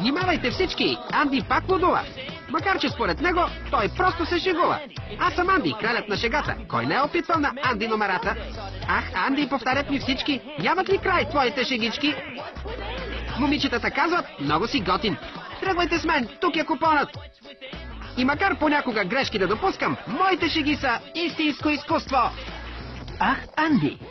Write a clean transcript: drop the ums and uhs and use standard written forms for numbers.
Внимавайте всички! Анди пак лудува. Макар че според него той просто се шегува. Аз съм Анди, кралят на шегата. Кой не е опитвал на Анди номерата? Ах, Анди, повтарят ми всички. Нямат ли край твоите шегички? Момичетата казват, много си готин. Тръгвайте с мен, тук е купонът. И макар понякога грешки да допускам, моите шеги са истинско изкуство. Ах, Анди,